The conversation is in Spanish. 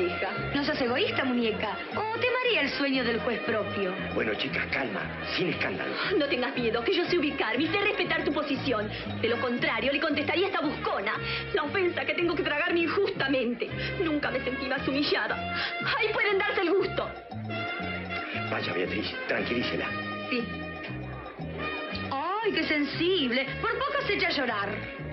pareja. No seas egoísta, muñeca. O te marea el sueño del juez propio. Bueno, chicas, calma, sin escándalo. No tengas miedo, que yo sé ubicarme y sé respetar tu posición. De lo contrario, le contestaría a esta buscona la ofensa que tengo que tragarme injustamente. Nunca me sentí más humillada. Ahí pueden darse el gusto. Vaya, Beatriz, tranquilícela. Sí. ¡Ay, qué sensible! Por poco se echa a llorar.